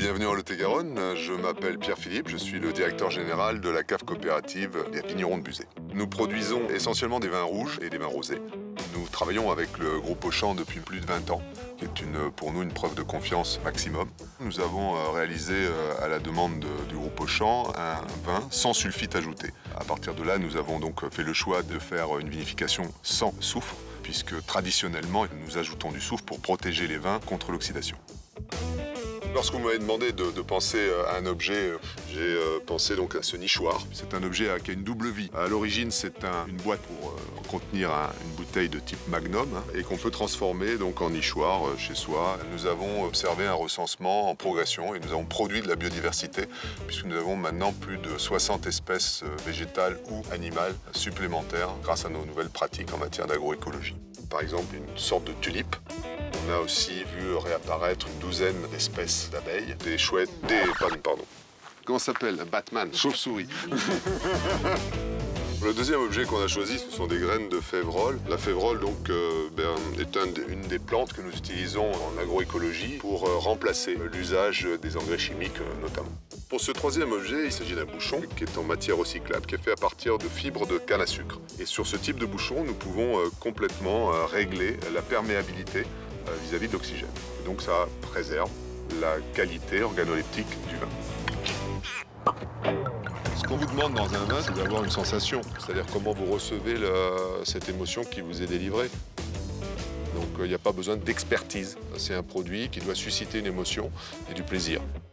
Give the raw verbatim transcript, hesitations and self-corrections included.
bienvenue en Lot-et-Garonne. Je m'appelle Pierre-Philippe, je suis le directeur général de la cave coopérative des Vignerons de Buzet. Nous produisons essentiellement des vins rouges et des vins rosés. Nous travaillons avec le groupe Auchan depuis plus de vingt ans, qui est une, pour nous une preuve de confiance maximum. Nous avons réalisé à la demande du groupe Auchan un vin sans sulfite ajouté. À partir de là, nous avons donc fait le choix de faire une vinification sans soufre, puisque traditionnellement, nous ajoutons du soufre pour protéger les vins contre l'oxydation. Lorsque vous m'avez demandé de, de penser à un objet, j'ai euh, pensé donc à ce nichoir. C'est un objet qui a une double vie. À l'origine, c'est un, une boîte pour euh, contenir un, une bouteille de type Magnum hein, et qu'on peut transformer donc en nichoir euh, chez soi. Nous avons observé un recensement en progression et nous avons produit de la biodiversité puisque nous avons maintenant plus de soixante espèces végétales ou animales supplémentaires grâce à nos nouvelles pratiques en matière d'agroécologie. Par exemple, une sorte de tulipe. On a aussi vu réapparaître une douzaine d'espèces d'abeilles, des chouettes, des... pardon, pardon. Comment ça s'appelle? Batman, chauve-souris. Le deuxième objet qu'on a choisi, ce sont des graines de févrole. La févrole donc, euh, ben, est un, une des plantes que nous utilisons en agroécologie pour euh, remplacer l'usage des engrais chimiques euh, notamment. Pour ce troisième objet, il s'agit d'un bouchon qui est en matière recyclable, qui est fait à partir de fibres de canne à sucre. Et sur ce type de bouchon, nous pouvons euh, complètement euh, régler la perméabilité vis-à-vis de l'oxygène. Donc ça préserve la qualité organoleptique du vin. Ce qu'on vous demande dans un vin, c'est d'avoir une sensation, c'est-à-dire comment vous recevez le, cette émotion qui vous est délivrée. Donc il n'y a pas besoin d'expertise. C'est un produit qui doit susciter une émotion et du plaisir.